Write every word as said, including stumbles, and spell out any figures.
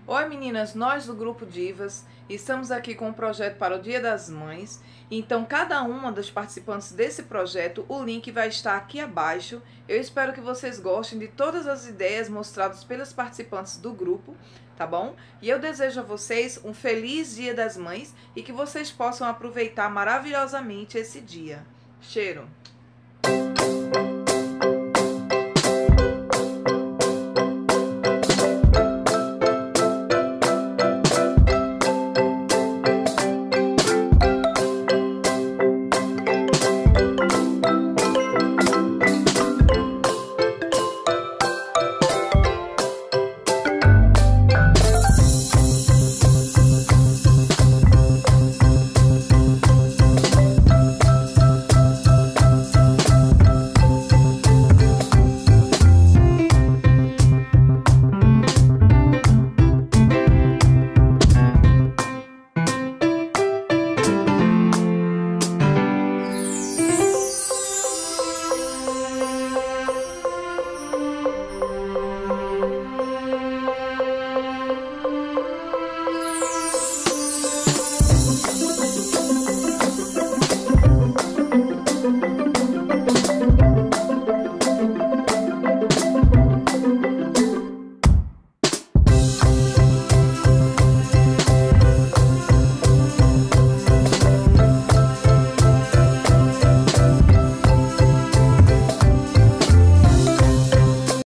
Oi meninas, nós do Grupo Divas estamos aqui com um projeto para o Dia das Mães. Então cada uma dos participantes desse projeto, o link vai estar aqui abaixo. Eu espero que vocês gostem de todas as ideias mostradas pelos participantes do grupo, tá bom? E eu desejo a vocês um feliz Dia das Mães e que vocês possam aproveitar maravilhosamente esse dia. Cheiro!